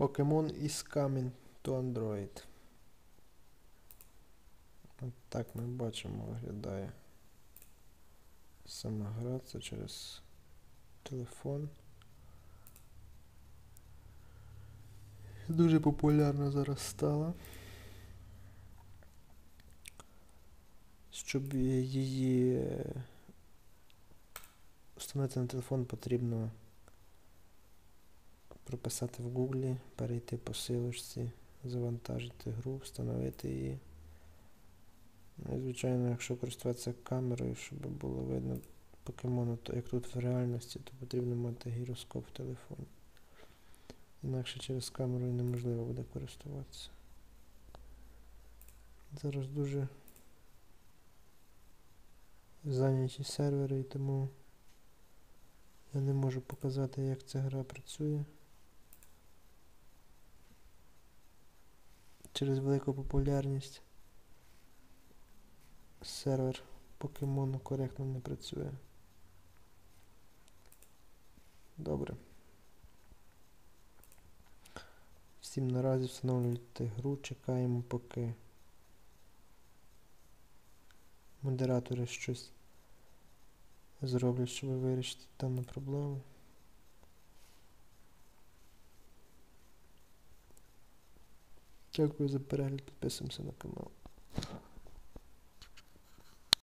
Pokemon is coming to Android. От так ми бачимо, виглядає сама гра, це через телефон. Дуже популярна зараз стала. Щоб її встановити на телефон, потрібно прописати в Гуглі, перейти по силочці, завантажити гру, встановити її. Ну, і, звичайно, якщо користуватися камерою, щоб було видно покемону, то як тут в реальності, то потрібно мати гіроскоп в телефоні. Інакше через камеру неможливо буде користуватися. Зараз дуже зайняті сервери, і тому я не можу показати, як ця гра працює. Через велику популярність сервер покемону коректно не працює. Добре. Всім наразі встановлюйте гру, чекаємо, поки модератори щось зроблять, щоб вирішити дану проблему. Дякую за перегляд, підписуємося на канал.